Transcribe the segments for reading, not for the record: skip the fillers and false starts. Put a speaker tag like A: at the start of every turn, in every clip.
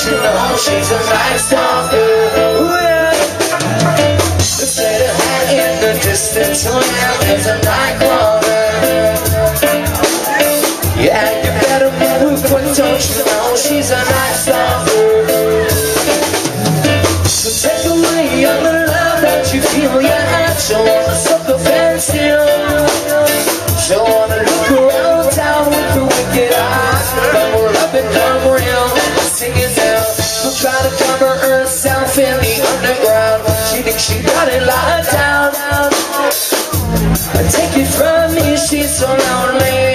A: don't you know she's a nice stalker? Ooh, yeah. Let's say the hat in the distance, oh yeah, there's a nightcrawler. Yeah, you better move quick, don't you know she's a night stalker? So take away all the love that you feel, yeah. She'll wanna suck the fence still. She'll wanna look around town with her wicked eyes. But we'll love it come real, sing it now. She'll try to cover herself in the underground. She thinks she got it locked down. Take it from me, she's so lonely.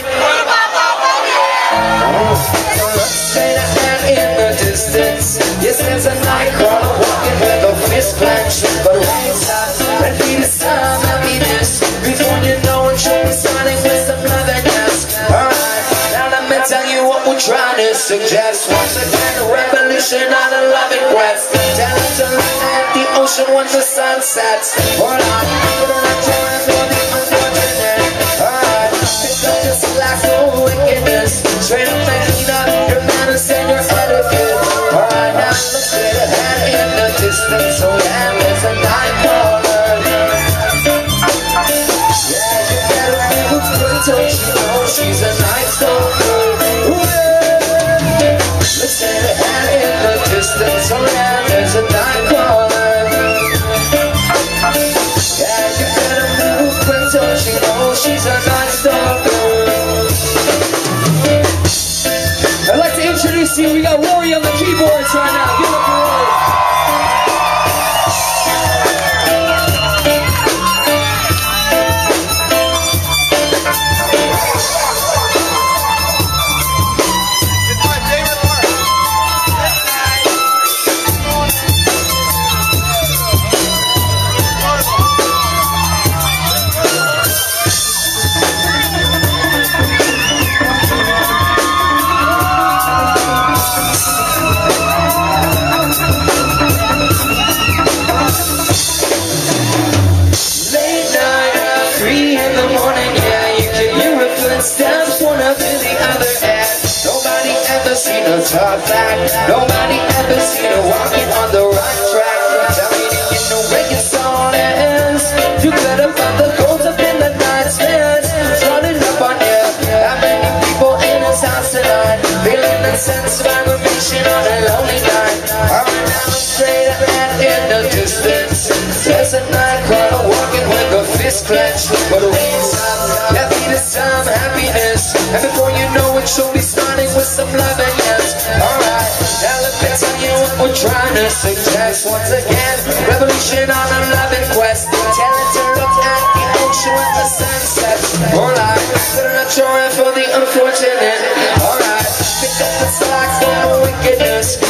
A: Say that man in the distance. Yes, there's a nightcrawler walking with a fist clenched. But wait up, and be the time happiness. Before you know it, you'll be starting with some otherness. Alright, now let me tell you what we're trying to suggest. Once again, a revolution on a loving quest. Tell us to look at the ocean when the sun sets. Hold on, put on a joy for the unfortunate. Alright, pick up just like no wickedness. Straight up and clean up your manners and your etiquette. Alright, now look at the head in the distance. So yeah, there's a nightcrawler. Yeah, you better move quick, don't you know she's a night stalker. Let's say the head in the distance. So yeah, there's a nightcrawler. Yeah, you better move quick, don't you know she's a night stalker. I'd like to introduce you, we got Rory on the keyboards right now. Give it up for Rory. Steps one up to the other end. Nobody ever seen her talk back. Nobody ever seen her walking on the right track. Tell me, do you know where your song ends? You better find the goals up in the night stands. Running up on you. How many people in this house tonight? Feeling that sense of aggravation on a lonely night. Alright, now I'm straight ahead in the distance. There's a nightcrawler walking with a fist clenched. But the rain's up. Yeah, some happiness, and before you know it, you'll be starting with some love and yes. Alright, now let me tell you what we're trying to suggest. Once again, revolution on a loving quest. Tell it to look at the ocean when the sun sets. Alright, put on a joy for the unfortunate. Alright, pick up the slack for the wickedness.